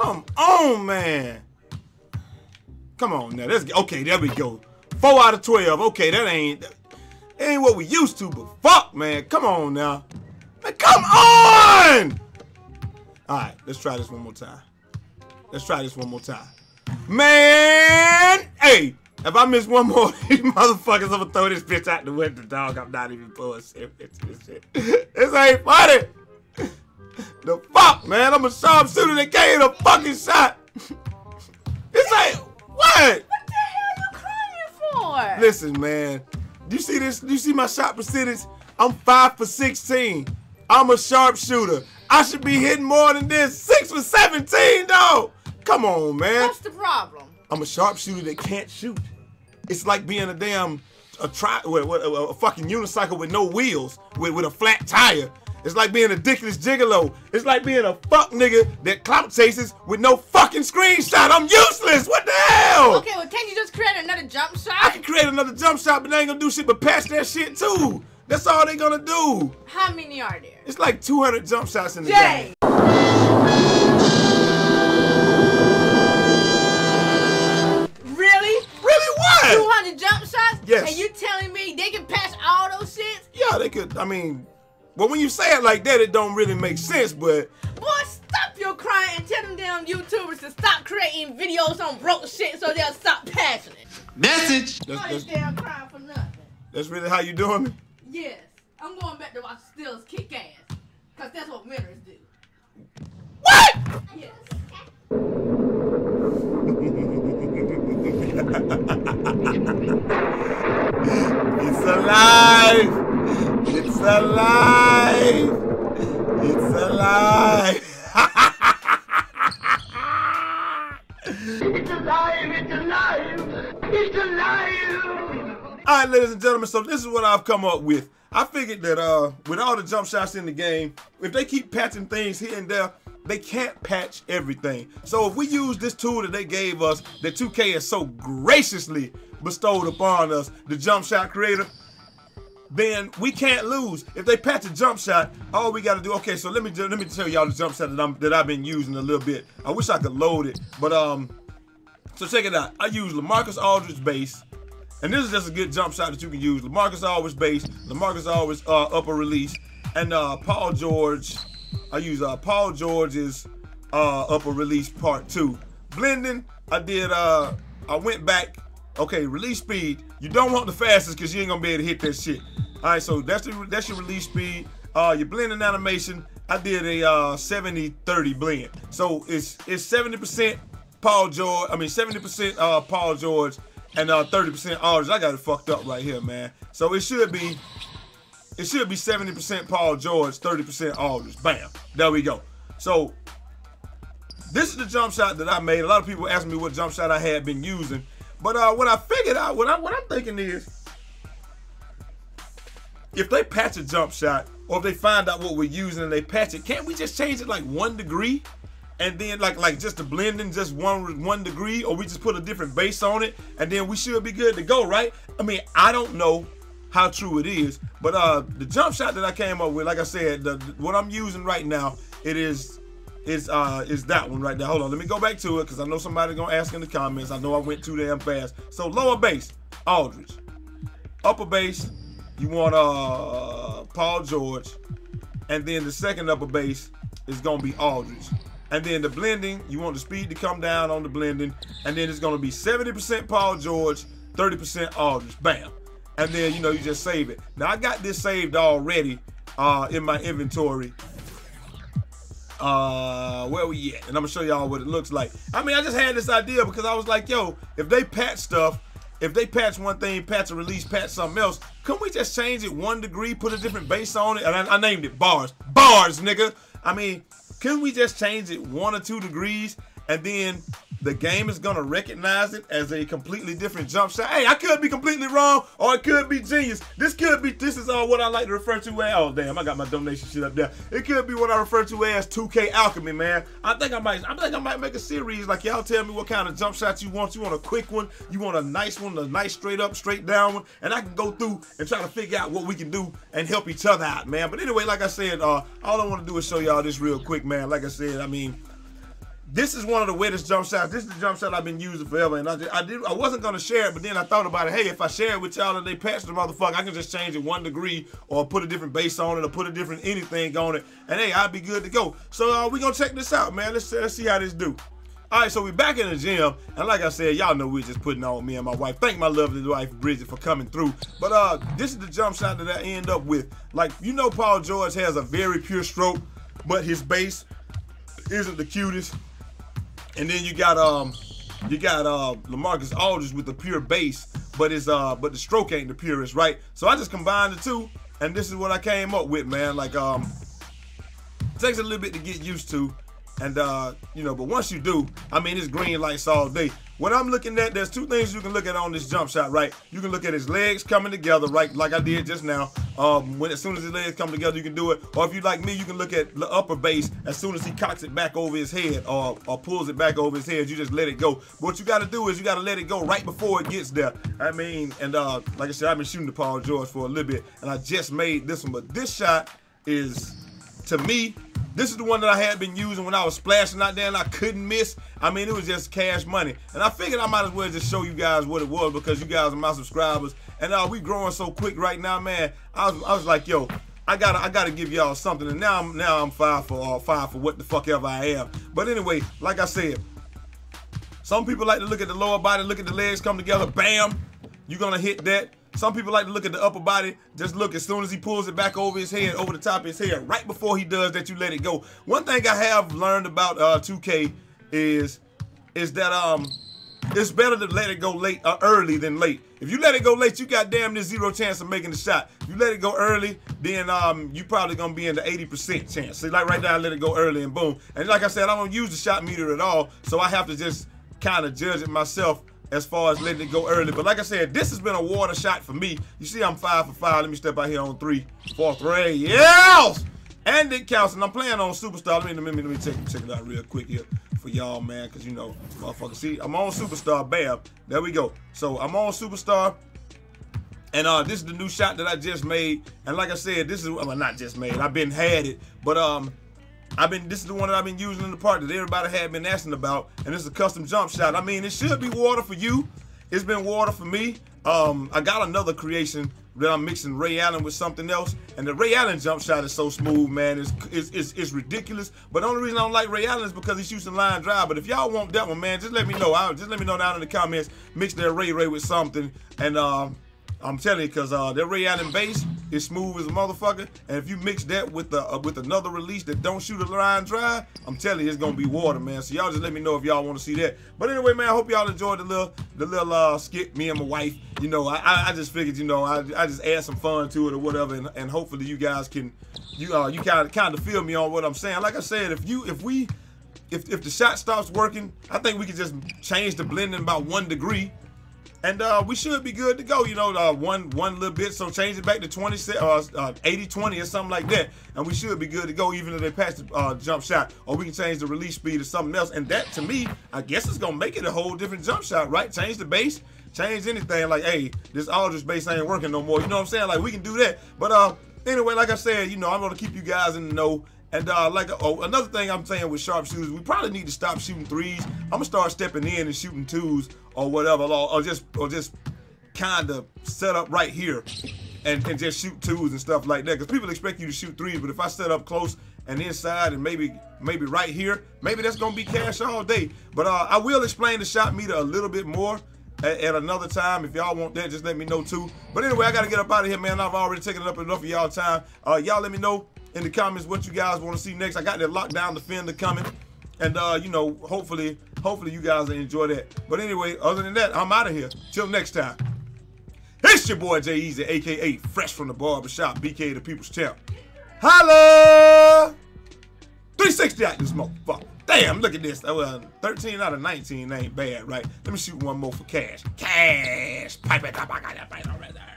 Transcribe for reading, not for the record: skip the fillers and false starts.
Come on, man. Come on now. Let's get, okay, there we go. 4 out of 12. Okay, that ain't what we used to, but fuck, man. Come on now. Man, come on! Alright, let's try this one more time. Let's try this one more time. Man! Hey! If I miss one more, these motherfuckers, I'm gonna throw this bitch out the window, dog. I'm not even bullshit. This ain't funny. The fuck, man? I'm a sharpshooter that gave a fucking shot. This ain't what? What the hell you crying for? Listen, man. You see this? You see my shot percentage? I'm 5 for 16. I'm a sharpshooter. I should be hitting more than this. 6 for 17, dog. Come on, man. What's the problem? I'm a sharpshooter that can't shoot. It's like being a damn a fucking unicycle with no wheels, with a flat tire. It's like being a dickless gigolo. It's like being a fuck nigga that clout chases with no fucking screenshot. I'm useless. What the hell? Okay, well, can't you just create another jump shot? I can create another jump shot, but they ain't gonna do shit but patch that shit too. That's all they gonna do. How many are there? It's like 200 jump shots in the game. Really? Really what? 200 jump shots? Yes. And you telling me they can patch all those shits? Yeah, they could. I mean, well, when you say it like that, it don't really make sense, but... Boy, stop your crying and tell them damn YouTubers to stop creating videos on broke shit so they'll stop patching it. Message! That's damn crying for nothing. That's really how you doing me? Yes. I'm going back to watch Steelers kick ass. Because that's what winners do. What? Yes. It's alive! It's alive! It's alive! It's alive! It's alive! It's alive! Alright, ladies and gentlemen, so this is what I've come up with. I figured that with all the jump shots in the game, if they keep patching things here and there, they can't patch everything. So if we use this tool that they gave us, that 2K has so graciously bestowed upon us, the jump shot creator, then we can't lose. If they patch a jump shot, all we gotta do, okay, so let me tell y'all the jump shot that I've been using a little bit. I wish I could load it, but so check it out. I use LaMarcus Aldridge base, and this is just a good jump shot that you can use. LaMarcus Aldridge base, LaMarcus Aldridge upper release, and Paul George. I use Paul George's upper release part 2. Blending, I went back. Okay, release speed. You don't want the fastest because you ain't gonna be able to hit that shit. All right, so that's your release speed. Your blending animation, I did a 70-30 blend. So it's 70% Paul George. I mean 70% Paul George and 30% Aldridge. I got it fucked up right here, man. So it should be 70% Paul George, 30% Aldridge. Bam. There we go. So this is the jump shot that I made. A lot of people ask me what jump shot I had been using. But what I figured out, what I'm thinking is, if they patch a jump shot, or if they find out what we're using and they patch it, can't we just change it like 1 degree? And then like just the blending, just one degree, or we just put a different base on it, and then we should be good to go, right? I mean, I don't know how true it is, but the jump shot that I came up with, like I said, what I'm using right now, it is that one right there. Hold on, let me go back to it because I know somebody's gonna ask in the comments. I know I went too damn fast. So lower base, Aldridge. Upper base, you want Paul George, and then the second upper base is gonna be Aldridge. And then the blending, you want the speed to come down on the blending, and then it's gonna be 70% Paul George, 30% Aldridge. Bam. And then you just save it. Now I got this saved already in my inventory. Where we at? And I'm gonna show y'all what it looks like. I mean, I just had this idea because I was like, yo, if they patch stuff, if they patch one thing, patch a release, patch something else, couldn't we just change it 1 degree, put a different base on it? And I named it bars. Bars, nigga. I mean, couldn't we just change it 1 or 2 degrees, and then the game is gonna recognize it as a completely different jump shot? Hey, I could be completely wrong, or it could be genius. This is what I like to refer to as, oh damn, I got my donation shit up there. It could be what I refer to as 2K Alchemy, man. I think I might make a series like y'all tell me what kind of jump shots you want. You want a quick one, you want a nice one, a nice straight up, straight down one, and I can go through and try to figure out what we can do and help each other out, man. But anyway, like I said, all I want to do is show y'all this real quick, man. Like I said, I mean, This is one of the wettest jump shots. This is the jump shot I've been using forever, and I wasn't gonna share it, but then I thought about it. Hey, if I share it with y'all and they patch the motherfucker, I can just change it 1 degree or put a different base on it or put a different anything on it, and hey, I'll be good to go. So we gonna check this out, man. Let's see how this do. All right, so we back in the gym, and like I said, y'all know we're just putting on me and my wife. Thank my lovely wife Bridget for coming through. But this is the jump shot that I end up with. Like, you know, Paul George has a very pure stroke, but his base isn't the cutest. And then you got LaMarcus Aldridge with the pure base, but the stroke ain't the purest, right? So I just combined the two, and this is what I came up with, man. Like it takes a little bit to get used to, and you know, but once you do, I mean, it's green lights all day. What I'm looking at, there's 2 things you can look at on this jump shot, right? You can look at his legs coming together, right, like I did just now. As soon as his legs come together, you can do it. Or if you like me, you can look at the upper base. As soon as he cocks it back over his head or pulls it back over his head, you just let it go. But what you got to do is you got to let it go right before it gets there. I mean, and like I said, I've been shooting the Paul George for a little bit, and I just made this one. But this shot is, to me, this is the one that I had been using when I was splashing out there and I couldn't miss. I mean, it was just cash money. And I figured I might as well just show you guys what it was because you guys are my subscribers. And we growing so quick right now, man. I was like, yo, I gotta give y'all something. And now I'm five for what the fuck ever I am. But anyway, like I said, some people like to look at the lower body, look at the legs come together, bam, you're gonna hit that. Some people like to look at the upper body. Just look, as soon as he pulls it back over his head, over the top of his head, right before he does that, you let it go. One thing I have learned about 2K is that it's better to let it go late early than late. If you let it go late, you got damn near 0 chance of making the shot. If you let it go early, then you probably gonna be in the 80% chance. See, like right now, I let it go early and boom. And like I said, I don't use the shot meter at all, so I have to just kind of judge it myself as far as letting it go early. But like I said, this has been a water shot for me. You see I'm 5 for 5. Let me step out here on 3, 4, 3. Yes! And it counts. And I'm playing on Superstar. Let me check it out real quick here for y'all, man, because you know, motherfucker. See, I'm on Superstar. Bam. There we go. So I'm on Superstar. And this is the new shot that I just made. And like I said, this is, well, not just made. I've been had it. But this is the one that I've been using in the park that everybody had been asking about, and it's a custom jump shot. I mean, it should be water for you. It's been water for me. I got another creation that I'm mixing Ray Allen with something else, and the Ray Allen jump shot is so smooth, man. It's ridiculous. But the only reason I don't like Ray Allen is because he shoots a line drive. But if y'all want that one, man, just let me know. Just let me know down in the comments. Mix that Ray with something, and I'm telling you, because that Ray Allen base is smooth as a motherfucker, and if you mix that with another release that don't shoot a line drive, I'm telling you, it's gonna be water, man. So y'all just let me know if y'all want to see that. But anyway, man, I hope y'all enjoyed the little skit, me and my wife. You know, I just figured, you know, I just add some fun to it or whatever, and hopefully you guys can, you kind of feel me on what I'm saying. Like I said, if the shot stops working, I think we can just change the blending about 1 degree. And we should be good to go, you know, one little bit. So change it back to 80-20 or something like that, and we should be good to go, even if they pass the jump shot. Or we can change the release speed or something else. And that, to me, I guess it's gonna make it a whole different jump shot, right? Change the base, change anything. Like, hey, this Aldridge base ain't working no more. You know what I'm saying? Like, we can do that. But anyway, like I said, you know, I'm gonna keep you guys in the know. And another thing I'm saying with sharpshooters, we probably need to stop shooting 3s. I'm gonna start stepping in and shooting 2s or whatever, or just kind of set up right here and just shoot 2s and stuff like that. Because people expect you to shoot 3s, but if I set up close and inside and maybe right here, maybe that's gonna be cash all day. But I will explain the shot meter a little bit more at another time. If y'all want that, just let me know too. But anyway, I gotta get up out of here, man. I've already taken up enough of y'all time. Y'all let me know in the comments what you guys want to see next. I got that lockdown defender coming, and you know, hopefully you guys will enjoy that. But anyway, other than that, I'm out of here. Till next time, it's your boy Jay Easy, aka Fresh from the Barbershop, BK the People's Champ. Holla! 360 out this motherfucker. Damn, look at this. 13 out of 19 ain't bad, right? Let me shoot one more for cash. Cash. Pipe it up. I got that right already.